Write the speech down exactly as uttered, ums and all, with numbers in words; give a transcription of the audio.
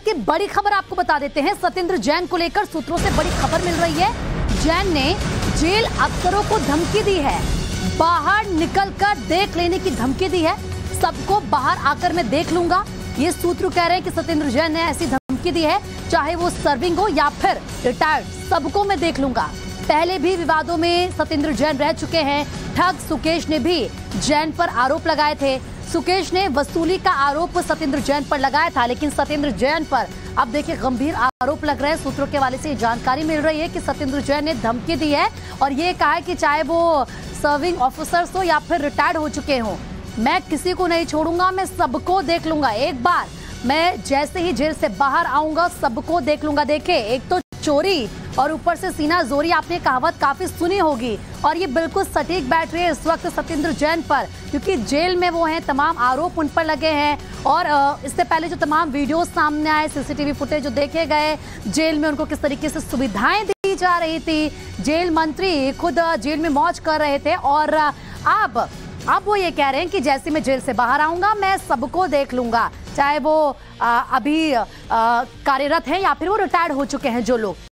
की बड़ी खबर आपको बता देते हैं। सत्येंद्र जैन को लेकर सूत्रों से बड़ी खबर मिल रही है। जैन ने जेल अफसरों को धमकी दी है, बाहर निकलकर देख लेने की धमकी दी है। सबको बाहर आकर मैं देख लूंगा, ये सूत्र कह रहे हैं कि सत्येंद्र जैन ने ऐसी धमकी दी है, चाहे वो सर्विंग हो या फिर रिटायर्ड, सबको मैं देख लूंगा। पहले भी विवादों में सत्येंद्र जैन रह चुके हैं। ठग सुकेश ने भी जैन पर आरोप लगाए थे। सुकेश ने वसूली का आरोप सत्येंद्र जैन पर लगाया था, लेकिन सत्येंद्र जैन पर अब देखिए गंभीर आरोप लग रहे हैं। सूत्रों के हवाले से जानकारी मिल रही है कि सत्येंद्र जैन ने धमकी दी है और ये कहा है कि चाहे वो सर्विंग ऑफिसर्स हो या फिर रिटायर्ड हो चुके हों, मैं किसी को नहीं छोड़ूंगा, मैं सबको देख लूंगा। एक बार मैं जैसे ही जेल से बाहर आऊंगा सबको देख लूंगा। देखे, एक तो चोरी और ऊपर से सीना जोरी, आपने कहावत काफी सुनी होगी और ये बिल्कुल सटीक बैठ रही है इस वक्त सत्येंद्र जैन पर, क्योंकि जेल में वो हैं, तमाम आरोप उन पर लगे हैं। और इससे पहले जो तमाम वीडियो सामने आए, सीसीटीवी फुटेज जो देखे गए, जेल में उनको किस तरीके से सुविधाएं दी जा रही थी, जेल मंत्री खुद जेल में मौज कर रहे थे। और अब अब वो ये कह रहे हैं कि जैसे मैं जेल से बाहर आऊंगा मैं सबको देख लूंगा, चाहे वो आ, अभी कार्यरत हैं या फिर वो रिटायर्ड हो चुके हैं जो लोग।